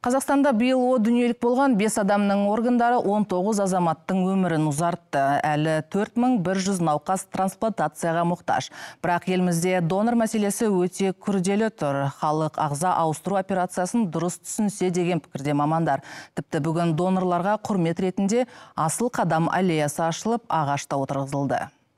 Қазақстанда биыл дүниелік болған 5 адамның органдары 19 азаматтың өмірін ұзартты. Әлі 4100 науқас трансплантацияға мұқтаж. Бірақ елімізде донор мәселесі өте күрделі тұр. Халық ағза ауыстыру операциясын дұрыс түсінсе деген пікірде мамандар. Тіпті бүгін донорларға құрмет ретінде асыл қадам аллеясы ашылып, ағашта отырғызылды.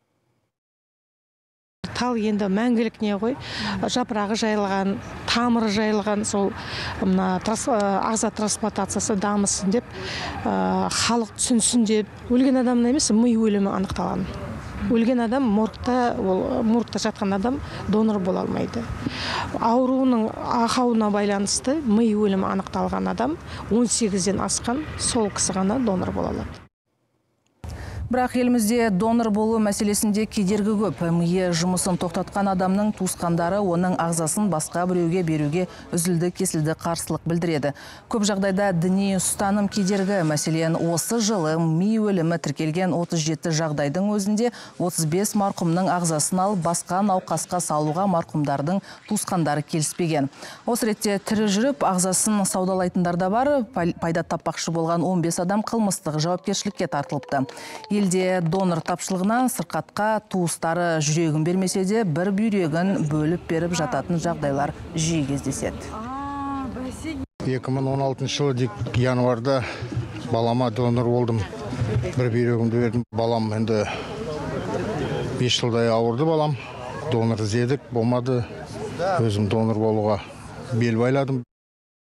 Тал енді мәңгілік не ғой, жапырағы жайылған, тамыры жайылған, сол ағза трансплантациясы дамысын деп, халық түсінсін деп, өлген адамның емес, ми өлімі анықталған. Өлген адам моргта жатқан адам донор бола алмайды. Ауруының ақауына байланысты ми өлімі анықталған адам 18-ден асқан, сол кісі ғана донор бола алады. Бірақ елімізде донор болу мәселесінде кедергі көп. Миы жұмысын тоқтатқан адамның туысқандары оның ағзасын басқа біреуге беруге үзілді-кесілді қарсылық білдіреді. Көп жағдайда діни ұстаным кедергі. Мәселен, осы жылы ми өлімі тіркелген 37 жағдайдың өзінде 35 марқұмның ағзасын алып басқа науқасқа салуға марқұмдардың туысқандары келіспеген. Осы ретте тірі жүріп, ағзасын саудалайтындар да бар. Пайда таппақшы болған 15 адам қылмыстық жауапкершілікке тартылыпты. Елде донор тапшылығынан сырқатқа туыстары жүрегін бермесе де бір бүйрегін бөліп беріп жататын жағдайлар жиі кездеседі. 2016 жылы январда балама донор болдым. Бір бүйрегімді бердім. Балам енді 5 жылдай ауырды балам. Донор іздедік, болмады. Өзім донор болуға бел байладым.